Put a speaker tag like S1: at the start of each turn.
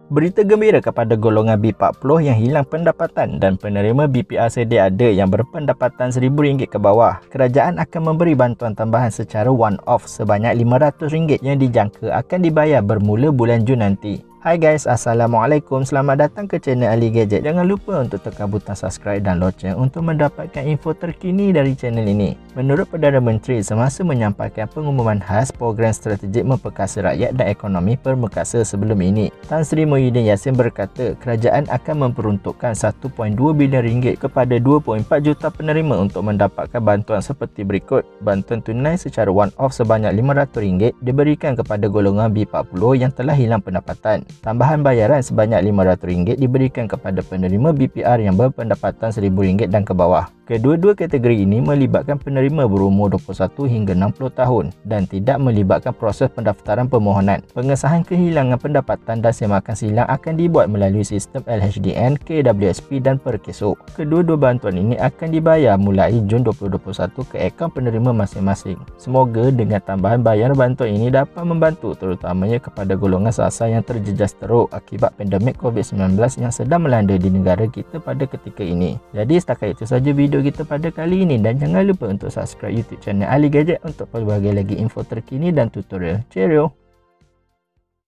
S1: Berita gembira kepada golongan B40 yang hilang pendapatan dan penerima BPR sedia ada yang berpendapatan RM1,000 ke bawah. Kerajaan akan memberi bantuan tambahan secara one-off sebanyak RM500 yang dijangka akan dibayar bermula bulan Jun nanti. Hai guys, Assalamualaikum. Selamat datang ke channel Ali Gadget. Jangan lupa untuk tekan butang subscribe dan loceng untuk mendapatkan info terkini dari channel ini. Menurut Perdana Menteri semasa menyampaikan pengumuman khas program strategik memperkasa rakyat dan ekonomi permukasa sebelum ini, Tan Sri Muhyiddin Yassin berkata kerajaan akan memperuntukkan RM1.2 bilion kepada 2.4 juta penerima untuk mendapatkan bantuan seperti berikut. Bantuan tunai secara one-off sebanyak RM500 diberikan kepada golongan B40 yang telah hilang pendapatan. Tambahan bayaran sebanyak RM500 diberikan kepada penerima BPR yang berpendapatan RM1,000 dan ke bawah. Kedua-dua kategori ini melibatkan penerima berumur 21 hingga 60 tahun dan tidak melibatkan proses pendaftaran permohonan. Pengesahan kehilangan pendapatan dan semakan silang akan dibuat melalui sistem LHDN, KWSP dan Perkesok. Kedua-dua bantuan ini akan dibayar mulai Jun 2021 ke akaun penerima masing-masing. Semoga dengan tambahan bayaran bantuan ini dapat membantu terutamanya kepada golongan sasar yang terjejas teruk akibat pandemik COVID-19 yang sedang melanda di negara kita pada ketika ini. Jadi setakat itu saja video kita pada kali ini dan jangan lupa untuk subscribe YouTube channel Ali Gadget untuk pelbagai lagi info terkini dan tutorial. Cheerio!